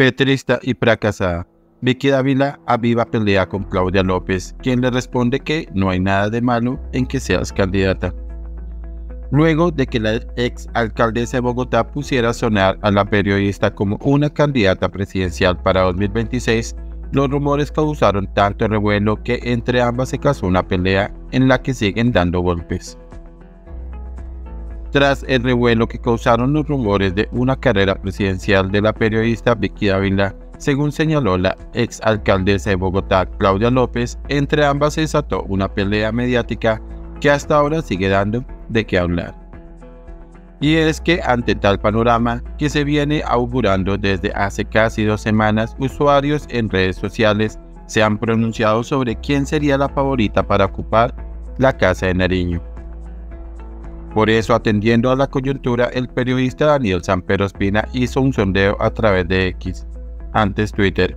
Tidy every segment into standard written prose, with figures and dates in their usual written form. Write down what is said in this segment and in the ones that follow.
Petrista y fracasada, Vicky Dávila aviva pelea con Claudia López, quien le responde que no hay nada de malo en que seas candidata. Luego de que la ex alcaldesa de Bogotá pusiera a sonar a la periodista como una candidata presidencial para 2026, los rumores causaron tanto revuelo que entre ambas se causó una pelea en la que siguen dando golpes. Tras el revuelo que causaron los rumores de una carrera presidencial de la periodista Vicky Dávila, según señaló la ex alcaldesa de Bogotá, Claudia López, entre ambas se desató una pelea mediática que hasta ahora sigue dando de qué hablar. Y es que ante tal panorama que se viene augurando desde hace casi 2 semanas, usuarios en redes sociales se han pronunciado sobre quién sería la favorita para ocupar la Casa de Nariño. Por eso, atendiendo a la coyuntura, el periodista Daniel Samper Ospina hizo un sondeo a través de X, antes Twitter,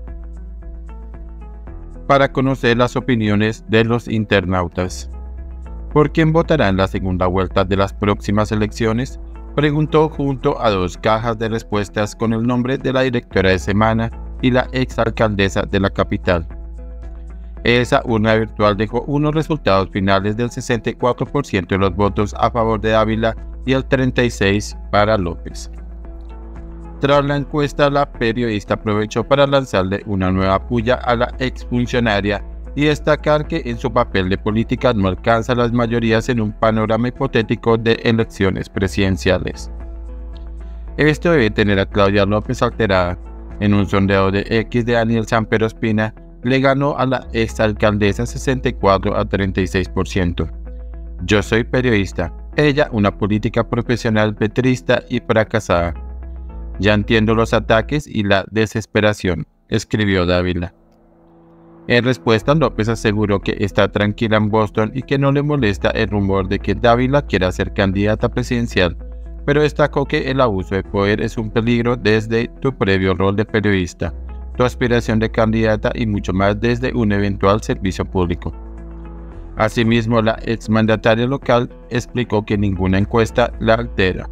para conocer las opiniones de los internautas. ¿Por quién votará en la segunda vuelta de las próximas elecciones? Preguntó junto a 2 cajas de respuestas con el nombre de la directora de Semana y la exalcaldesa de la capital. Esa urna virtual dejó unos resultados finales del 64% de los votos a favor de Dávila y el 36% para López. Tras la encuesta, la periodista aprovechó para lanzarle una nueva puya a la exfuncionaria y destacar que en su papel de política no alcanza las mayorías en un panorama hipotético de elecciones presidenciales. Esto debe tener a Claudia López alterada. En un sondeo de X de Daniel Samper Ospina, le ganó a la exalcaldesa 64 a 36%. Yo soy periodista, ella una política profesional petrista y fracasada. Ya entiendo los ataques y la desesperación, escribió Dávila. En respuesta, López aseguró que está tranquila en Boston y que no le molesta el rumor de que Dávila quiera ser candidata presidencial, pero destacó que el abuso de poder es un peligro desde tu previo rol de periodista, tu aspiración de candidata y mucho más desde un eventual servicio público. Asimismo, la exmandataria local explicó que ninguna encuesta la altera.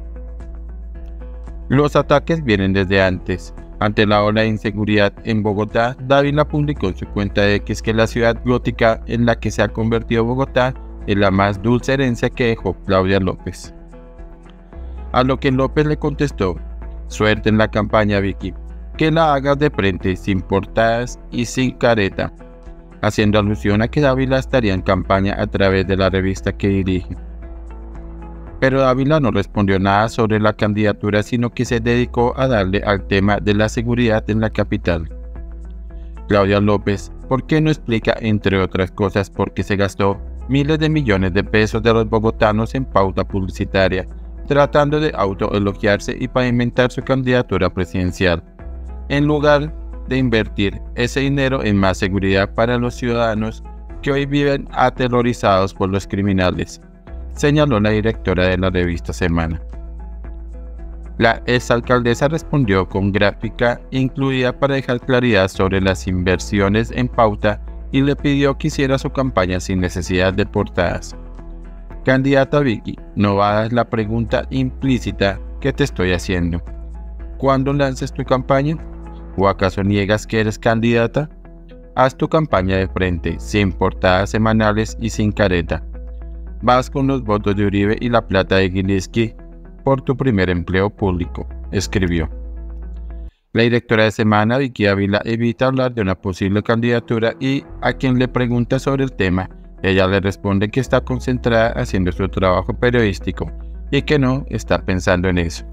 Los ataques vienen desde antes. Ante la ola de inseguridad en Bogotá, Dávila publicó en su cuenta de X que la ciudad gótica en la que se ha convertido Bogotá es la más dulce herencia que dejó Claudia López. A lo que López le contestó: suerte en la campaña, Vicky, que la hagas de frente, sin portadas y sin careta, haciendo alusión a que Dávila estaría en campaña a través de la revista que dirige. Pero Dávila no respondió nada sobre la candidatura, sino que se dedicó a darle al tema de la seguridad en la capital. Claudia López, ¿por qué no explica, entre otras cosas, por qué se gastó miles de millones de pesos de los bogotanos en pauta publicitaria, tratando de autoelogiarse y pavimentar su candidatura presidencial, en lugar de invertir ese dinero en más seguridad para los ciudadanos que hoy viven aterrorizados por los criminales?, señaló la directora de la revista Semana. La exalcaldesa respondió con gráfica incluida para dejar claridad sobre las inversiones en pauta y le pidió que hiciera su campaña sin necesidad de portadas. Candidata Vicky, no hagas la pregunta implícita que te estoy haciendo. ¿Cuándo lances tu campaña? ¿O acaso niegas que eres candidata? Haz tu campaña de frente, sin portadas semanales y sin careta. Vas con los votos de Uribe y la plata de Gilinski por tu primer empleo público, escribió. La directora de Semana, Vicky Dávila, evita hablar de una posible candidatura y a quien le pregunta sobre el tema, ella le responde que está concentrada haciendo su trabajo periodístico y que no está pensando en eso.